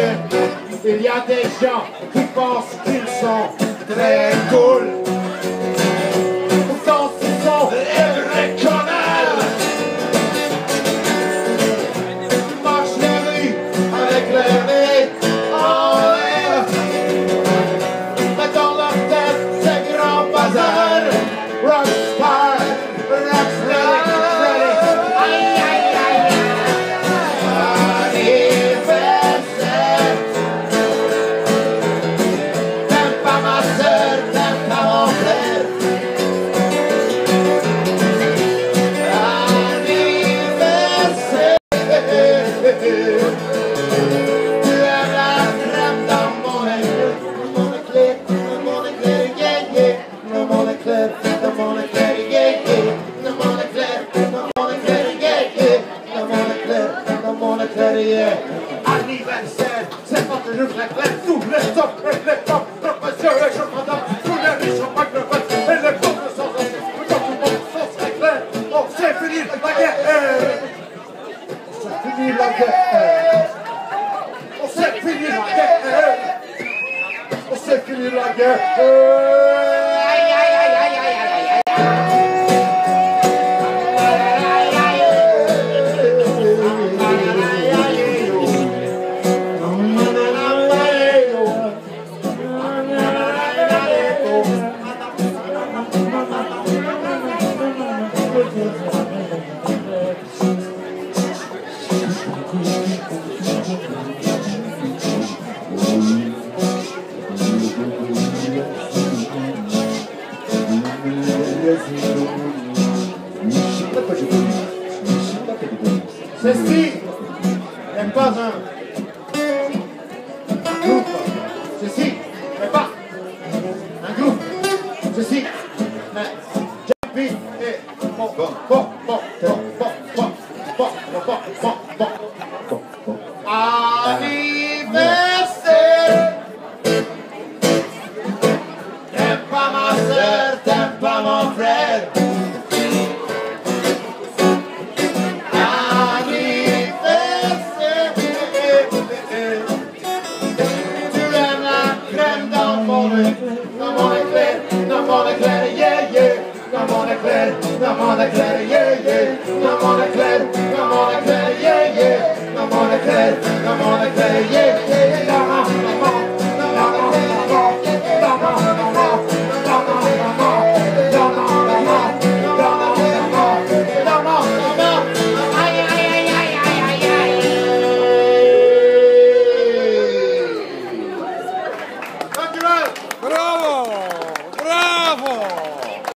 Il y a des gens qui pensent qu'ils sont très cool. Pourtant ce sont des vrais connards. Ils marchent les rues avec les nez en l'air. Mais dans leur tête c'est grand bazar. Rockstar, rocksteady, aïe aïe aïe aïe. Anniversaire. T'aimes pas ma soeur, t'aimes pas mon frère. Anniversaire. Tu aimes la crème dans mon éclair. Dans mon éclair, dans mon éclair, yeah yeah. Dans mon éclair, dans mon éclair, yeah yeah. Dans mon éclair, dans mon éclair, yeah yeah. Dans mon éclair, dans mon éclair, yeah. Anniversaire, c'est pas toujours très clair. Tous les hommes et les femmes, professeurs et chauffeurs d'hommes, tous les riches ont pas de vote et les pauvres sont dansés. Quand tout le monde sont très clair, on sait finir la guerre. On sait finir la guerre. On sait finir la guerre. On sait finir la guerre. Aïe aïe aïe aïe aïe aïe aïe aïe. Ceci n'est pas un groupe. Ceci n'est pas un groupe. Ceci n'est Jumpy et bon. Anniversaire. T'aimes pas ma soeur, t'aimes pas mon frère. Dans mon éclair, yeah, yeah. Dans mon éclair,